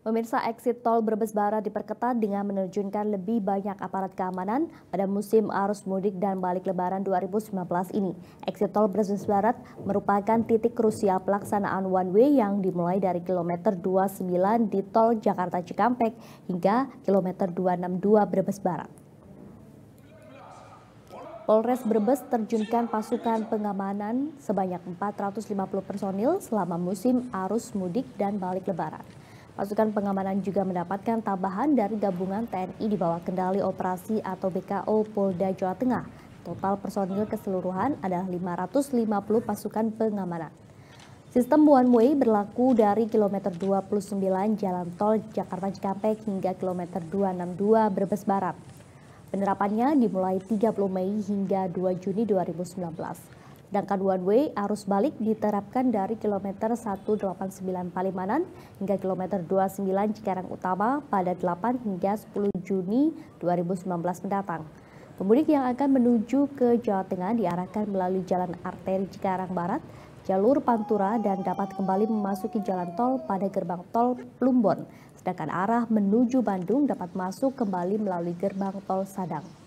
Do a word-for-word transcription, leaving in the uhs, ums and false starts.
Pemirsa, exit tol Brebes Barat diperketat dengan menerjunkan lebih banyak aparat keamanan pada musim arus mudik dan balik lebaran dua ribu sembilan belas ini. Exit tol Brebes Barat merupakan titik krusial pelaksanaan one way yang dimulai dari kilometer dua puluh sembilan di tol Jakarta Cikampek hingga kilometer dua ratus enam puluh dua Brebes Barat. Polres Brebes terjunkan pasukan pengamanan sebanyak empat ratus lima puluh personil selama musim arus mudik dan balik lebaran. Pasukan pengamanan juga mendapatkan tambahan dari gabungan T N I di bawah kendali operasi atau B K O Polda Jawa Tengah. Total personil keseluruhan adalah lima ratus lima puluh pasukan pengamanan. Sistem one way berlaku dari kilometer dua puluh sembilan Jalan Tol Jakarta Cikampek hingga kilometer dua ratus enam puluh dua Brebes Barat. Penerapannya dimulai tiga puluh Mei hingga dua Juni dua ribu sembilan belas. Sedangkan one way arus balik diterapkan dari kilometer seratus delapan puluh sembilan Palimanan hingga kilometer dua puluh sembilan Cikarang Utama pada delapan hingga sepuluh Juni dua ribu sembilan belas mendatang. Pemudik yang akan menuju ke Jawa Tengah diarahkan melalui jalan arteri Cikarang Barat, jalur Pantura dan dapat kembali memasuki jalan tol pada gerbang tol Plumbon. Sedangkan arah menuju Bandung dapat masuk kembali melalui gerbang tol Sadang.